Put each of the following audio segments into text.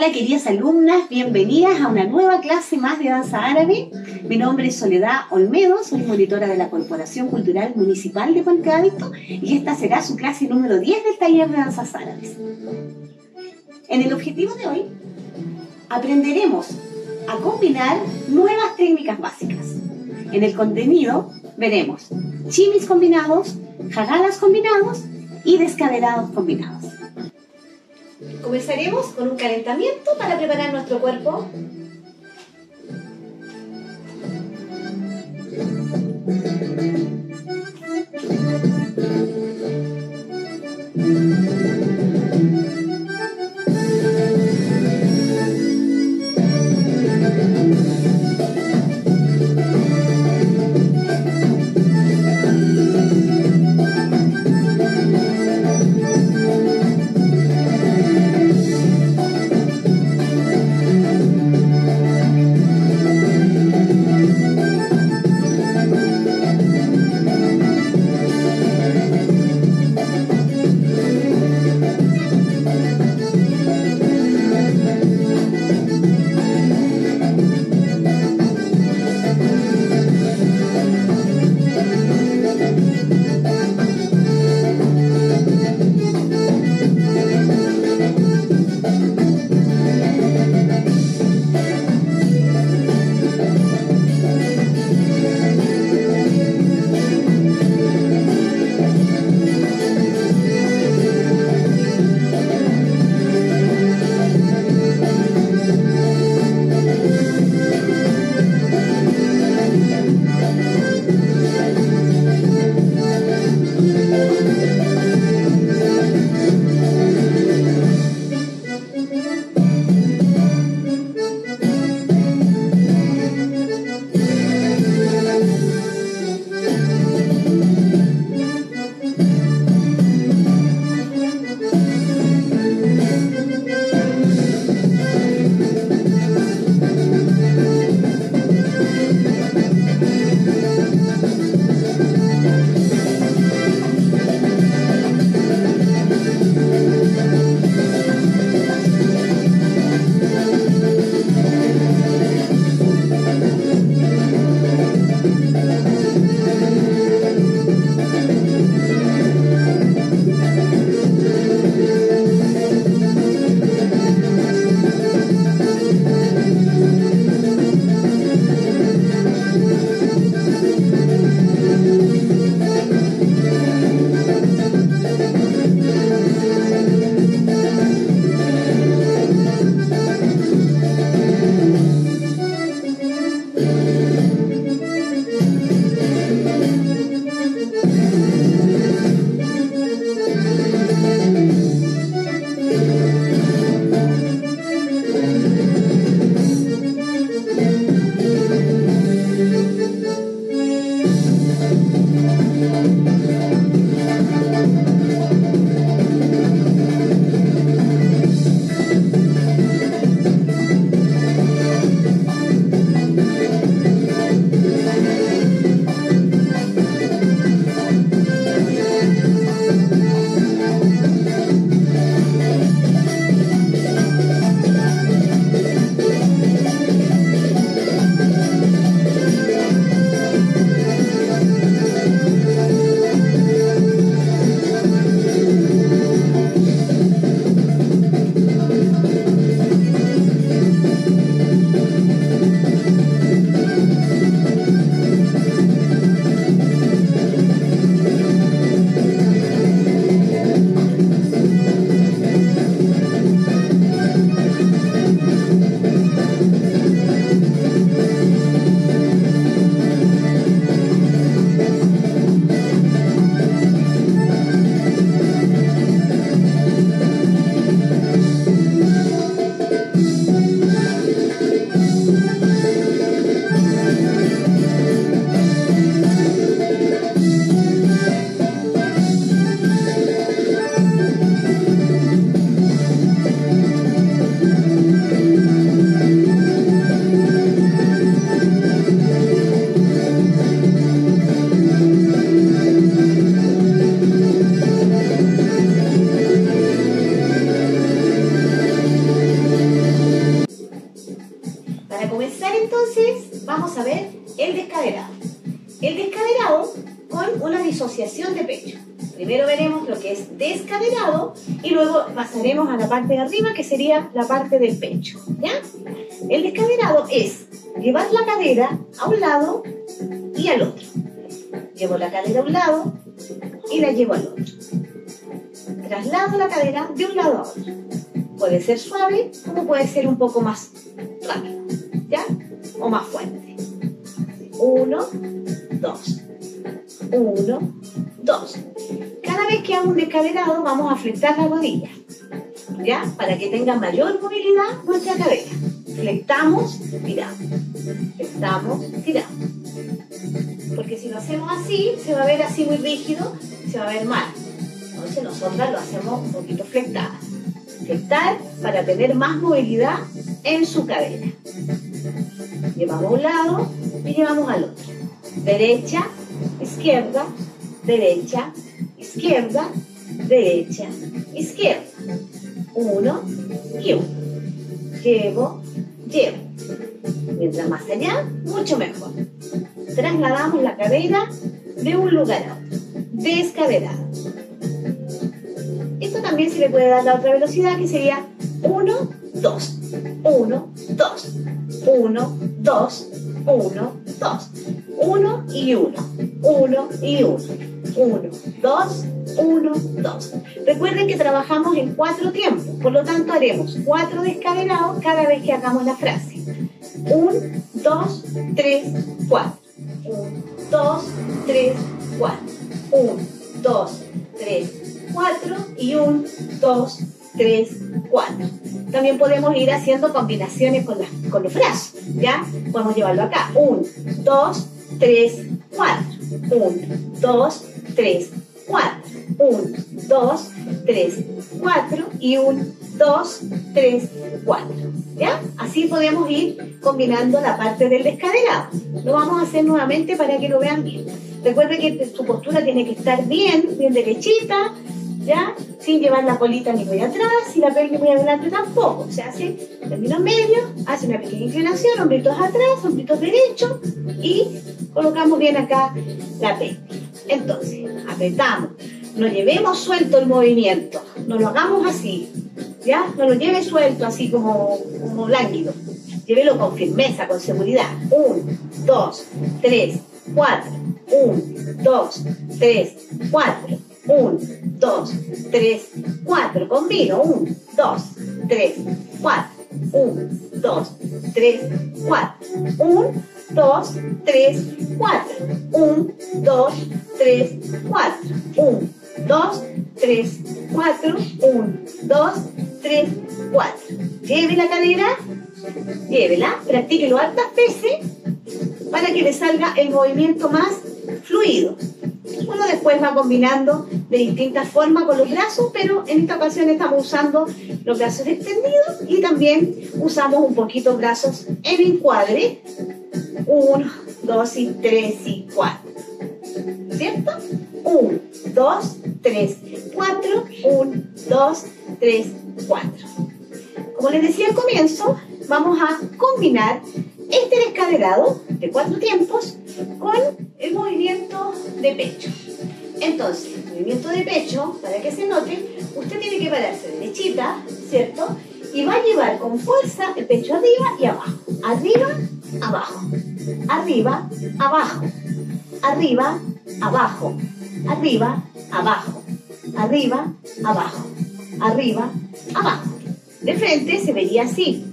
Hola queridas alumnas, bienvenidas a una nueva clase más de danza árabe. Mi nombre es Soledad Olmedo, soy monitora de la Corporación Cultural Municipal de Puente Alto y esta será su clase número 10 del taller de danzas árabes. En el objetivo de hoy aprenderemos a combinar nuevas técnicas básicas. En el contenido veremos chimis combinados, jagalas combinados y descaderados combinados. Comenzaremos con un calentamiento para preparar nuestro cuerpo. vamos a ver el descaderado. El descaderado con una disociación de pecho. Primero veremos lo que es descaderado y luego pasaremos a la parte de arriba, que sería la parte del pecho, ¿ya? El descaderado es llevar la cadera a un lado y al otro. Llevo la cadera a un lado y la llevo al otro. Traslado la cadera de un lado a otro. Puede ser suave como puede ser un poco más rápido, ¿ya? O más fuerte. 1, 2. 1, 2. Cada vez que hago un descaderado vamos a flectar la rodilla, ¿ya? Para que tenga mayor movilidad nuestra cadera. Flectamos, tiramos. Flectamos, tiramos. Porque si lo hacemos así, se va a ver así muy rígido, se va a ver mal. Entonces nosotras lo hacemos un poquito flectada. Flectar para tener más movilidad en su cadera. Llevamos a un lado y llevamos al otro. Derecha, izquierda, derecha, izquierda, derecha, izquierda. 1 y 1. Llevo, llevo. Mientras más allá, mucho mejor. Trasladamos la cadera de un lugar a otro. Descaderado. Esto también se le puede dar la otra velocidad, que sería 1, 2. 1, 2. 1, 2. 1, 2. 1 y 1. 1 y 1. 1, 2, 1, 2. Recuerden que trabajamos en 4 tiempos, por lo tanto haremos 4 descaderados cada vez que hagamos la frase. 1, 2, 3, 4. 1, 2, 3, 4. 1, 2, 3, 4 y 1, 2, 3, 4. También podemos ir haciendo combinaciones con los brazos, ¿ya? Podemos llevarlo acá. 1, 2, 3, 4. 1, 2, 3, 4. 1, 2, 3, 4 y 1, 2, 3, 4. ¿Ya? Así podemos ir combinando la parte del descaderado. Lo vamos a hacer nuevamente para que lo vean bien. Recuerden que su postura tiene que estar bien derechita, ¿ya? Sin llevar la colita ni muy atrás y la pelvis muy adelante tampoco. Se hace término medio, hace una pequeña inclinación, hombritos atrás, hombritos derechos y colocamos bien acá la pelvis. Entonces, apretamos. No llevemos suelto el movimiento, no lo hagamos así, ¿ya? No lo lleve suelto así como lánguido. Llévelo con firmeza, con seguridad. 1, 2, 3, 4. 1, 2, 3, 4. 1, 2, 3, 4. Combino. 1, 2, 3, 4. 1, 2, 3, 4. 1, 2, 3, 4. 1, 2, 3, 4. 1, 2, 3, 4. 1, 2, 3, 4. Lleve la cadera, llévela, practíquelo hartas veces para que le salga el movimiento más fluido. Uno después va combinando de distintas formas con los brazos, pero en esta ocasión estamos usando los brazos extendidos y también usamos un poquito brazos en encuadre. 1, 2 y 3 y 4. ¿Cierto? 1, 2, 3, 4. 1, 2, 3, 4. Como les decía al comienzo, vamos a combinar este descaderado de 4 tiempos con el movimiento de pecho. Entonces, el movimiento de pecho, para que se note, usted tiene que pararse derechita, ¿cierto? Y va a llevar con fuerza el pecho arriba y abajo. Arriba, abajo. Arriba, abajo. Arriba, abajo. Arriba, abajo. Arriba, abajo. Arriba, abajo. De frente se vería así.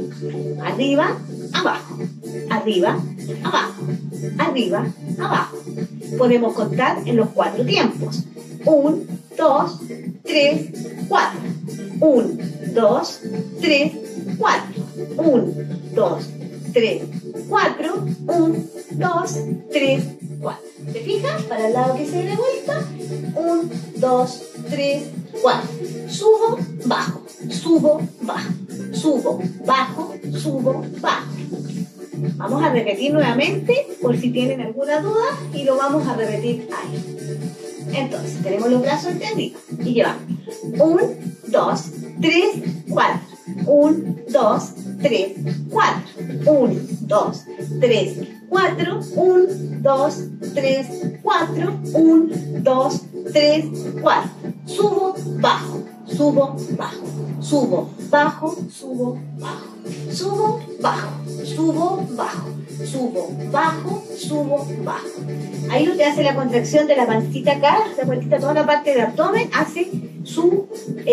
Arriba, abajo. Arriba, abajo. Arriba, abajo. Podemos contar en los 4 tiempos. 1, 2, 3, 4. 1, 2, 3, 4. 1, 2, 3, 4. 1, 2, 3, 4. ¿Se fijan? Para el lado que se dé vuelta. 1, 2, 3, 4. Subo, bajo. Subo, bajo. Subo, bajo. Subo, bajo. Vamos a repetir nuevamente por si tienen alguna duda y lo vamos a repetir ahí. Entonces, tenemos los brazos extendidos y llevamos 1, 2, 3, 4. 1, 2, 3, 4. 1, 2, 3, 4, 1, 2, 3, 4, 1, 2, 3, 4. Subo, bajo, subo, bajo, subo, bajo, subo, bajo, subo, bajo, subo, bajo, subo, bajo, subo, bajo. Ahí usted hace la contracción de la pancita acá, la vueltita toda la parte del abdomen, hace su,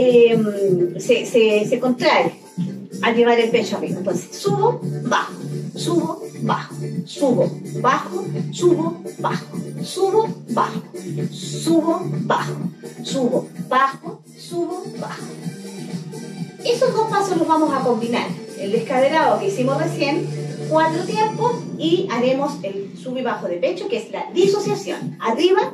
se contrae al llevar el pecho arriba. Entonces, subo, bajo, subo, bajo, subo, bajo, subo, bajo, subo, bajo, subo, bajo, subo, bajo, subo, bajo. Esos dos pasos los vamos a combinar. El descaderado que hicimos recién, 4 tiempos, y haremos el sub y bajo de pecho, que es la disociación. Arriba,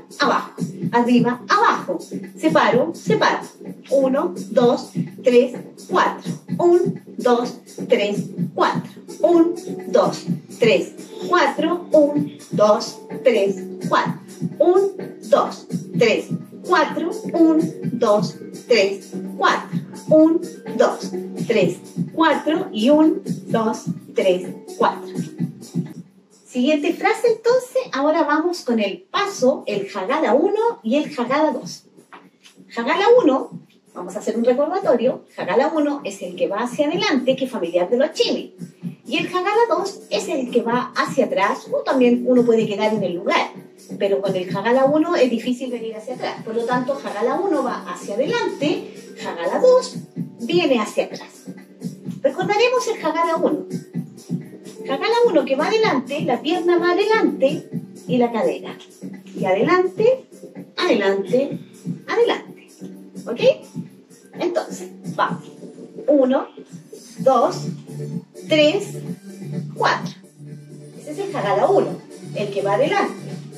abajo. Separo, separo. 1, 2, 3, 4. 1, 2, 3, 4. 1, 2, 3, 4. 1, 2, 3, 4. 1, 2, 3, 4. 1, 2, 3, 4. 1, 2, 3, 4 y 1, 2, 3, 4. Siguiente frase entonces, ahora vamos con el paso, el Hagala 1 y el Hagala 2. Hagala 1, vamos a hacer un recordatorio, Hagala 1 es el que va hacia adelante, que es familiar de los chimis. Y el Hagala 2 es el que va hacia atrás, o también uno puede quedar en el lugar. Pero con el Hagala 1 es difícil venir hacia atrás. Por lo tanto, Hagala 1 va hacia adelante, Hagala 2 viene hacia atrás. Recordaremos el Hagala 1. Hagala 1 que va adelante, la pierna va adelante y la cadera. Y adelante, adelante, adelante. ¿Ok? Entonces, vamos. 1, 2, 3, 4. Ese es el Hagala 1, el que va adelante.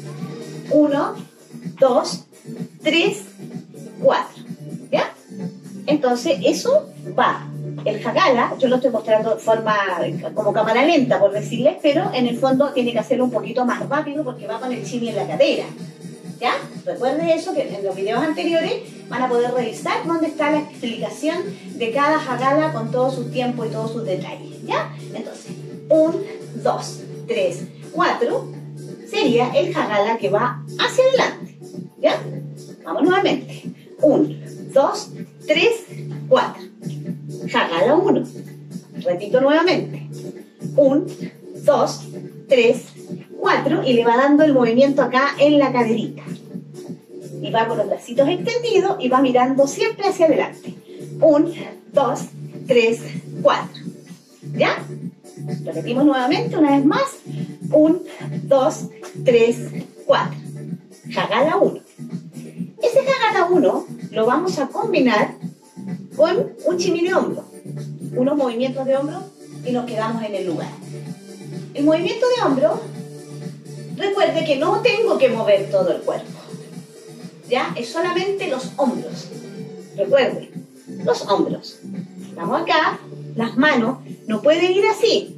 1, 2, 3, 4. ¿Ya? Entonces, eso va. El Hagala, yo lo estoy mostrando de forma como cámara lenta, por decirles, pero en el fondo tiene que hacerlo un poquito más rápido porque va con el chimi en la cadera. ¿Ya? Recuerden eso, que en los videos anteriores van a poder revisar dónde está la explicación de cada Hagala con todos sus tiempos y todos sus detalles. ¿Ya? Entonces, 1, 2, 3, 4 sería el Hagala que va hacia adelante. ¿Ya? Vamos nuevamente. 1, 2, 3, 4. Hagala 1. Repito nuevamente. 1, 2, 3, 4. Y le va dando el movimiento acá en la caderita. Y va con los bracitos extendidos y va mirando siempre hacia adelante. 1, 2, 3, 4. ¿Ya? Repetimos nuevamente una vez más. 1, 2, 3, 4. Hagala 1. Ese Hagala 1 lo vamos a combinar con un chimi de hombro, unos movimientos de hombro y nos quedamos en el lugar. El movimiento de hombro, recuerde que no tengo que mover todo el cuerpo, ¿ya? Es solamente los hombros. Recuerde, los hombros. Estamos acá, las manos no pueden ir así,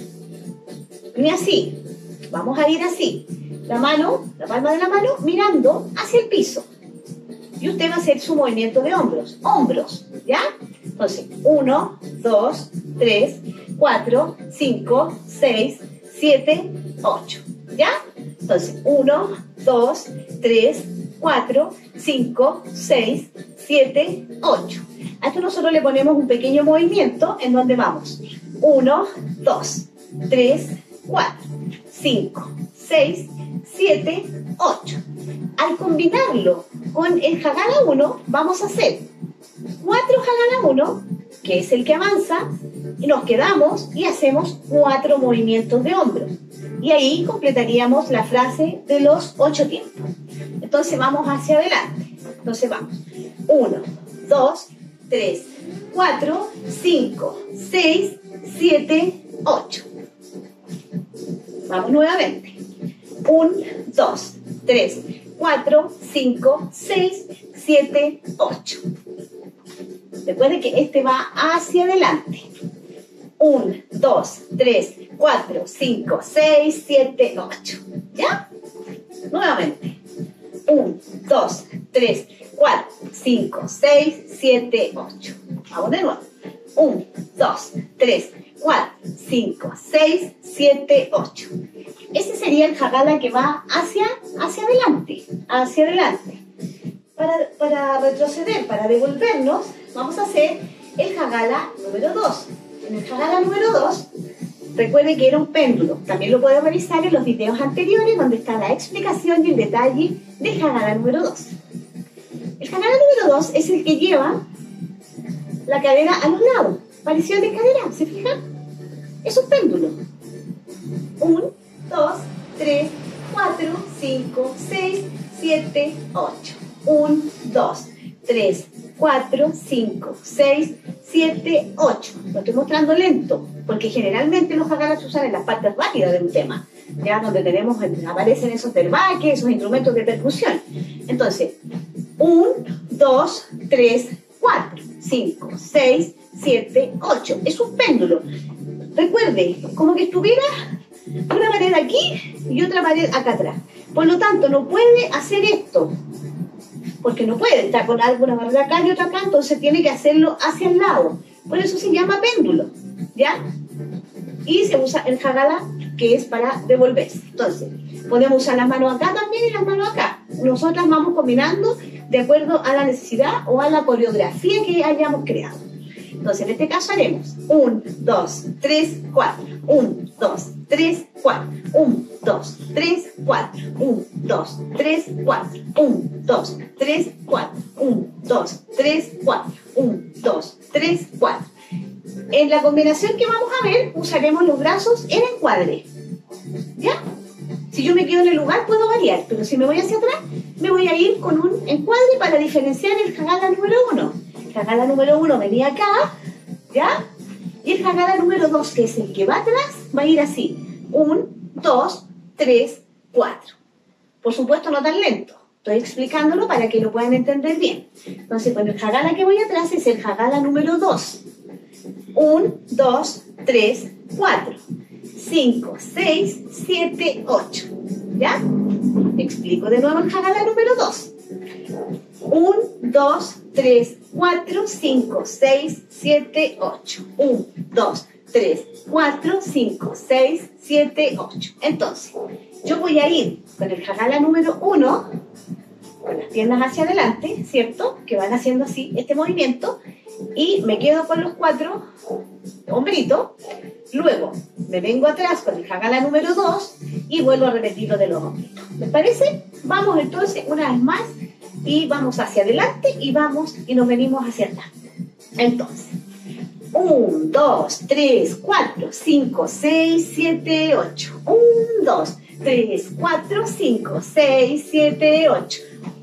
ni así. Vamos a ir así. La mano, la palma de la mano, mirando hacia el piso. Y usted va a hacer su movimiento de hombros. Hombros, ¿ya? Entonces, 1, 2, 3, 4, 5, 6, 7, 8. ¿Ya? Entonces, 1, 2, 3, 4, 5, 6, 7, 8. A esto nosotros le ponemos un pequeño movimiento en donde vamos. 1, 2, 3, 4, 5, 6, 7, 8. Al combinarlo con el Hagala 1, vamos a hacer 4 Hagala 1, que es el que avanza, y nos quedamos y hacemos 4 movimientos de hombro. Y ahí completaríamos la frase de los 8 tiempos. Entonces vamos hacia adelante. Entonces vamos. 1, 2, 3, 4, 5, 6, 7, 8. Vamos nuevamente. 1, 2, 3, 4, 5, 6, 7, 8. Recuerden que este va hacia adelante. 1, 2, 3, 4, 5, 6, 7, 8. ¿Ya? Nuevamente. 1, 2, 3, 4, 5, 6, 7, 8. Vamos de nuevo. 1, 2, 3, 4, 5, 6, 7, 8. ese sería el Hagala que va hacia adelante, hacia adelante. Para retroceder, para devolvernos, vamos a hacer el Hagala número 2. En el Hagala número 2, recuerde que era un péndulo. También lo puede revisar en los videos anteriores, donde está la explicación y el detalle del Hagala número 2. El Hagala número 2 es el que lleva la cadera a los lados. Pareció de cadera, ¿se fijan? Es un péndulo. 1, 2, 3, 4, 5, 6, 7, 8. 1, 2, 3, 4, 5, 6, 7, 8. Lo estoy mostrando lento, porque generalmente los Hagalas se usan en las partes rápidas de un tema, ya donde aparecen esos derbaques, esos instrumentos de percusión. Entonces, 1, 2, 3, 4, 5, 6, 7, 8. Es un péndulo. Recuerde, como que estuviera una pared aquí y otra pared acá atrás. Por lo tanto, no puede hacer esto, porque no puede estar con alguna barrera acá y otra acá, entonces tiene que hacerlo hacia el lado. Por eso se llama péndulo, ¿ya? Y se usa el Hagala, que es para devolverse. Entonces, podemos usar las manos acá también y las manos acá. Nosotras vamos combinando de acuerdo a la necesidad o a la coreografía que hayamos creado. Entonces, en este caso haremos 1, 2, 3, 4, 1, 2, 3, 4, 1, 2, 3, 4, 1, 2, 3, 4, 1, 2, 3, 4, 1, 2, 3, 4, 1, 2, 3, 4. En la combinación que vamos a ver, usaremos los brazos en encuadre. ¿Ya? Si yo me quedo en el lugar, puedo variar, pero si me voy hacia atrás, me voy a ir con un encuadre para diferenciar el Hagala número 1. El Hagala número 1 venía acá, ¿ya? Y el Hagala número 2, que es el que va atrás, va a ir así. 1, 2, 3, 4. Por supuesto, no tan lento. Estoy explicándolo para que lo puedan entender bien. Entonces, con el Hagala que voy atrás es el Hagala número 2. 1, 2, 3, 4, 5, 6, 7, 8. ¿Ya? Explico de nuevo el Hagala número 2. 1, 2, 3, 4, 5, 6, 7, 8. 1, 2, 3, 4, 5, 6, 7, 8. Entonces, yo voy a ir con el Hagala número 1, con las piernas hacia adelante, ¿cierto? Que van haciendo así este movimiento, y me quedo con los 4 hombritos. Luego me vengo atrás con el Hagala número 2 y vuelvo a repetir lo de los hombritos. ¿Les parece? Vamos entonces una vez más y vamos hacia adelante y nos venimos hacia atrás. Entonces, 1, 2, 3, 4, 5, 6, 7, 8. 1, 2, 3, 4, 5, 6, 7, 8.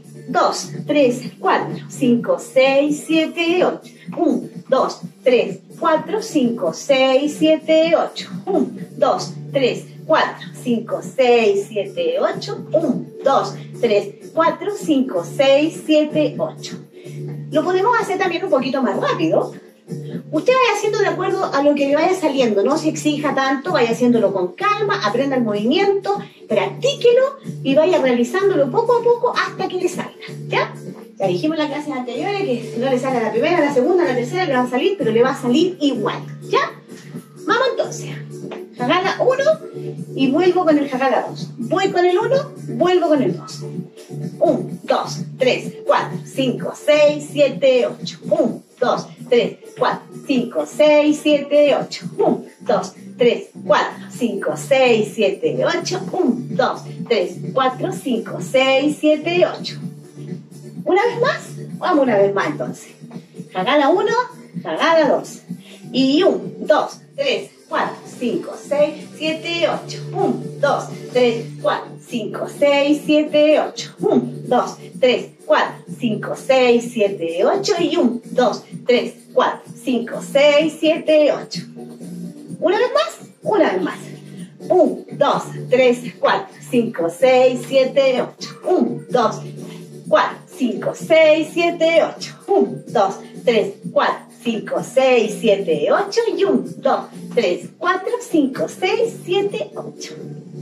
2, 3, 4, 5, 6, 7, 8. 1, 2, 3, 4, 5, 6, 7, 8. 1, 2, 3, 4, 5, 6, 7, 8. 1, 2, 3, 4, 5, 6, 7, 8. Lo podemos hacer también un poquito más rápido. Usted vaya haciendo de acuerdo a lo que le vaya saliendo, no se exija tanto, vaya haciéndolo con calma, aprenda el movimiento, practíquelo y vaya realizándolo poco a poco hasta que le salga, ¿ya? Ya dijimos en las clases anteriores que si no le sale a la primera, a la segunda, a la tercera le va a salir, pero le va a salir igual, ¿ya? Vamos entonces. Hagala 1 y vuelvo con el Hagala 2. Voy con el 1, vuelvo con el 2. 1, 2, 3, 4, 5, 6, 7, 8. 1, 2, 3, 4, 5, 6, 7, 8. 1, 2, 3, 4, 5, 6, 7, 8. 1, 2, 3, 4, 5, 6, 7, 8. ¿Una vez más? Vamos una vez más entonces. Hagala 1, Hagala 2. Y 1, 2, 3, 4, 5, 6, 7, 8. 1, 2, 3, 4, 5, 6, 7, 8. 1, 2, 3, 4, 5, 6, 7, 8. Y 1, 2, 3, 4, 5, 6, 7, 8. ¿Una vez más? Una vez más. 1, 2, 3, 4, 5, 6, 7, 8. 1, 2, 4, 5, 6, 7, 8. 1, 2, 3, 4, 5, 6, 7, 8. Y 1, 2, 3, 4, 5, 6, 7, 8.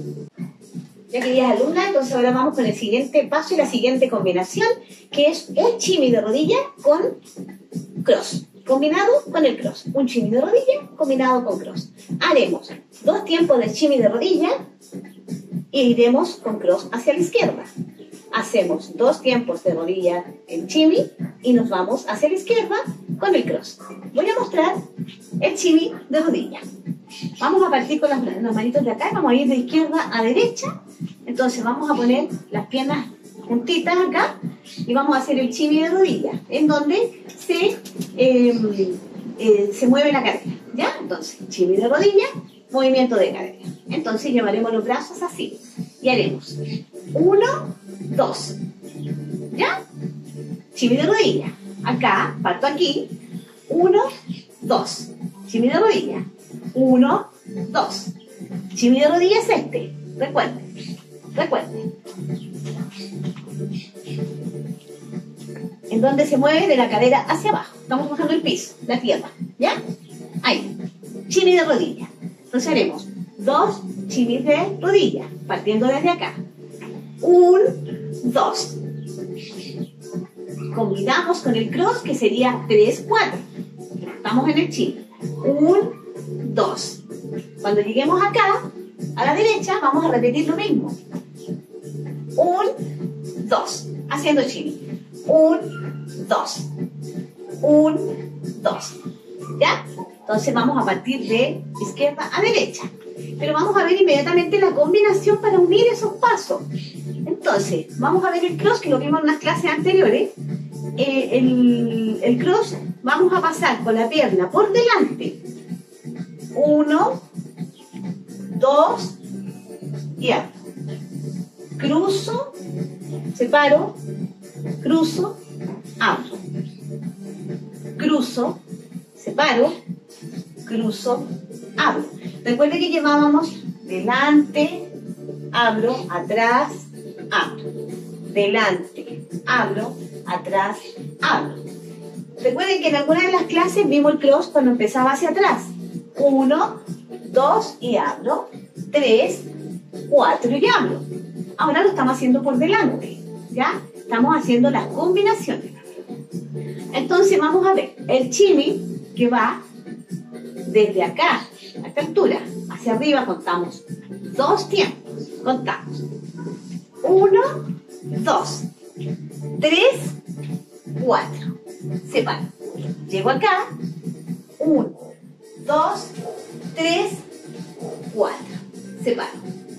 Ya queridas alumnas, entonces ahora vamos con el siguiente paso y la siguiente combinación, que es un shimmy de rodilla con cross, combinado con el cross. Un shimmy de rodilla combinado con cross. Haremos 2 tiempos de shimmy de rodilla e iremos con cross hacia la izquierda. Hacemos 2 tiempos de rodilla en chimi y nos vamos hacia la izquierda con el cross. Voy a mostrar el chimi de rodilla. Vamos a partir con las manitos de acá, vamos a ir de izquierda a derecha. Entonces vamos a poner las piernas juntitas acá y vamos a hacer el chimi de rodilla, en donde se mueve la cadera, ¿ya? Entonces, chimi de rodilla, movimiento de cadera. Entonces llevaremos los brazos así y haremos 1, 2, ¿ya? Chimi de rodilla. Acá, parto aquí, 1, 2. Chimi de rodilla. 1, 2. Chimi de rodilla es este. Recuerden. En donde se mueve de la cadera hacia abajo. Estamos bajando el piso, la tierra, ¿ya? Ahí. Chimi de rodilla. Entonces haremos 2 chimis de rodilla, partiendo desde acá. 1, 2. Combinamos con el cross, que sería 3, 4. Estamos en el chimi. 1, 2. Cuando lleguemos acá, a la derecha, vamos a repetir lo mismo. 1, 2. Haciendo chimi. 1, 2. 1, 2. ¿Ya? Entonces vamos a partir de izquierda a derecha. Pero vamos a ver inmediatamente la combinación para unir esos pasos. Entonces, vamos a ver el cross, que lo vimos en unas clases anteriores. El cross, vamos a pasar con la pierna por delante. 1, 2 y abro. Cruzo, separo, cruzo, abro. Cruzo, separo, cruzo, abro. Recuerde que llevábamos delante, abro, atrás, abro. Delante, abro, atrás, abro. Recuerden que en alguna de las clases vimos el cross cuando empezaba hacia atrás. 1, 2 y abro. 3, 4 y abro. Ahora lo estamos haciendo por delante, ¿ya? Estamos haciendo las combinaciones. Entonces vamos a ver el chimi que va desde acá a esta altura, hacia arriba contamos 2 tiempos, contamos 1, 2, 3, 4, separo, llego acá, 1, 2, 3, 4, separo,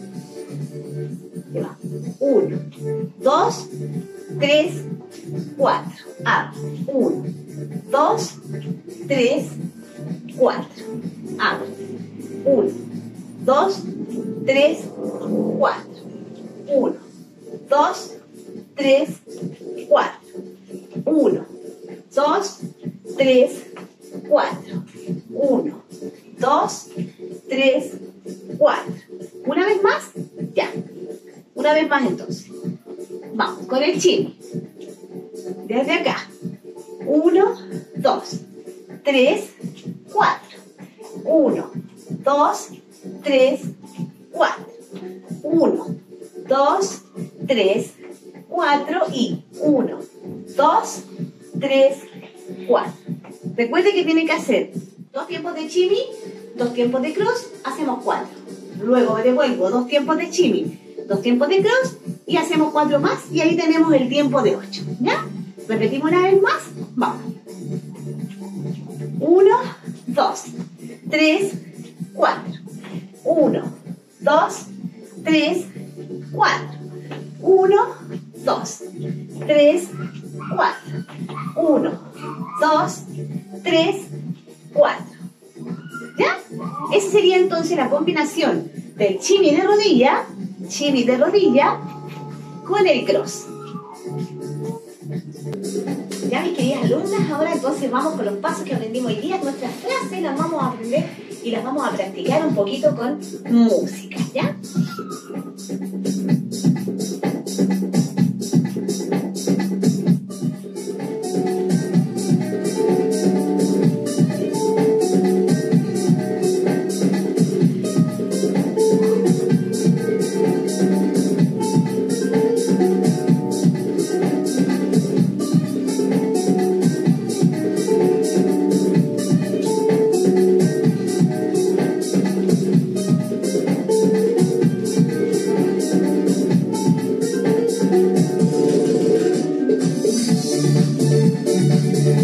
lleva 1, 2, 3, 4, abro, 1, 2, 3, 4, abro, 1, 2, 3, 4, 1, 2, 3, 4, 1, 2, 3, 4, 1, 2, 3, 4. Una vez más, ya. Una vez más entonces. Vamos con el chimi. Desde acá. 1, 2, 3, 4. 1, 2, 3, 4. 1, 2, 3, 4 y 1, 2, 3, 4. Recuerde que tiene que hacer 2 tiempos de chimi, 2 tiempos de cross, hacemos 4. Luego me devuelvo 2 tiempos de chimi, 2 tiempos de cross y hacemos 4 más y ahí tenemos el tiempo de 8. ¿Ya? Repetimos una vez más. Vamos. 1, 2, 3, 4. 1, 2, 3, 4. 1, 2, 3, 4. 1, 2, 3, 4. ¿Ya? Esa sería entonces la combinación del chimi de rodilla con el cross. Ya, mis queridas alumnas, ahora entonces vamos con los pasos que aprendimos hoy día. Nuestras frases las vamos a aprender y las vamos a practicar un poquito con música, ¿ya?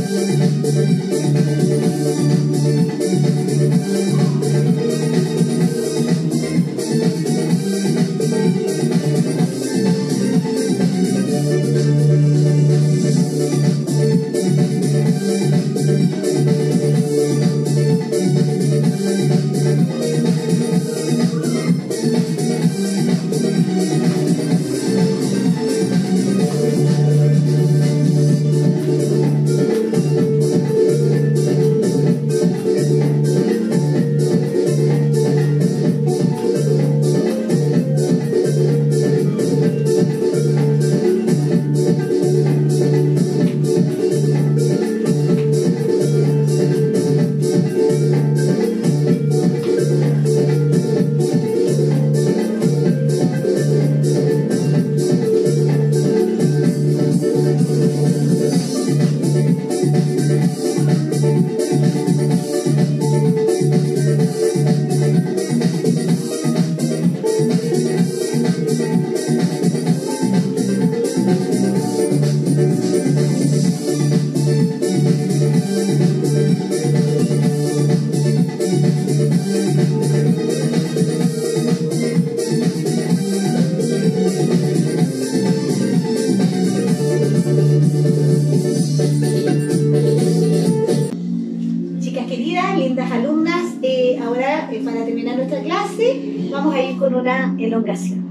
Para terminar nuestra clase, vamos a ir con una elongación.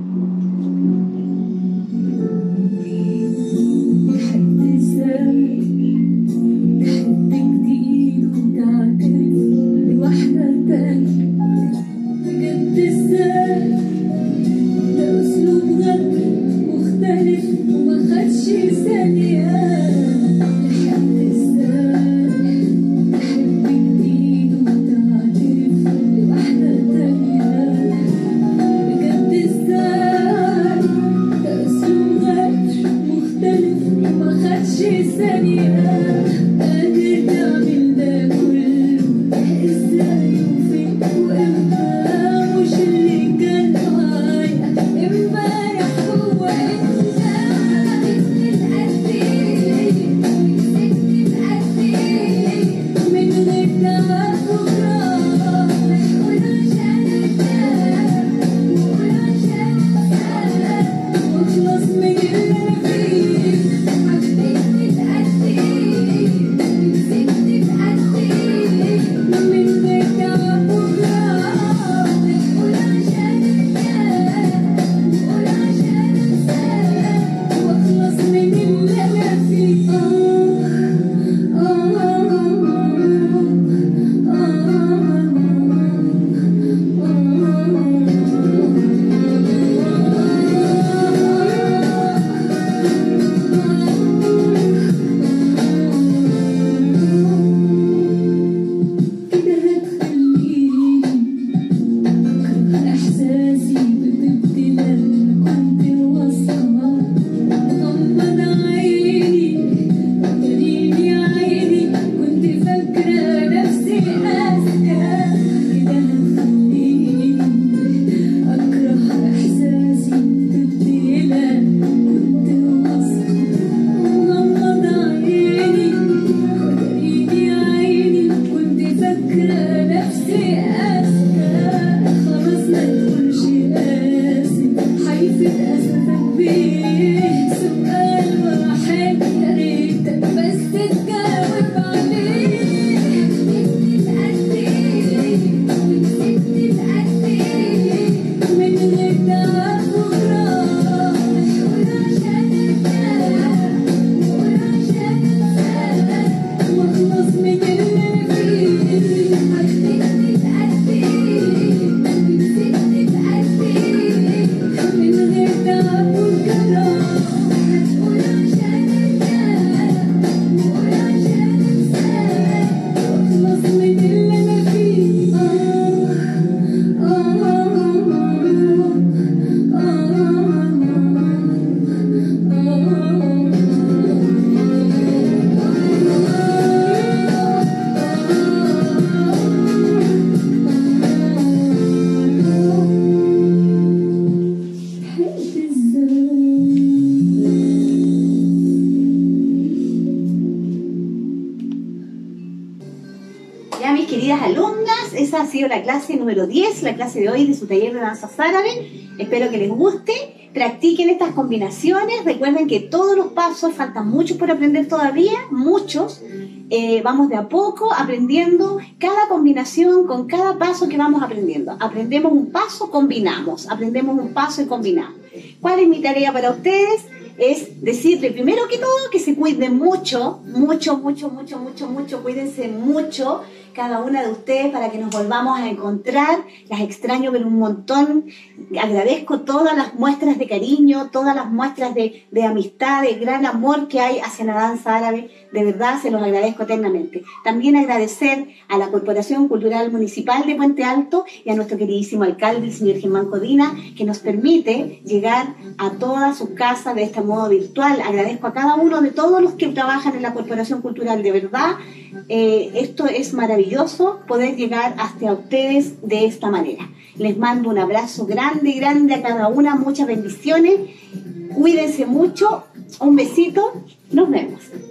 Ya, mis queridas alumnas, esa ha sido la clase número 10, la clase de hoy de su taller de danzas árabes. Espero que les guste, practiquen estas combinaciones. Recuerden que todos los pasos, faltan muchos por aprender todavía, muchos. Vamos de a poco aprendiendo cada combinación con cada paso que vamos aprendiendo. Aprendemos un paso, combinamos. Aprendemos un paso y combinamos. ¿Cuál es mi tarea para ustedes? Es decirle primero que todo que se cuiden mucho, cuídense mucho cada una de ustedes para que nos volvamos a encontrar. Las extraño pero un montón. Agradezco todas las muestras de cariño, todas las muestras de amistad, de gran amor que hay hacia la danza árabe. De verdad se los agradezco eternamente. También agradecer a la Corporación Cultural Municipal de Puente Alto y a nuestro queridísimo alcalde, el señor Germán Codina, que nos permite llegar a todas sus casas de este modo virtual. Agradezco a cada uno de todos los que trabajan en la Corporación Cultural. De verdad, esto es maravilloso poder llegar hasta ustedes de esta manera. Les mando un abrazo grande a cada una, muchas bendiciones. Cuídense mucho, un besito, nos vemos.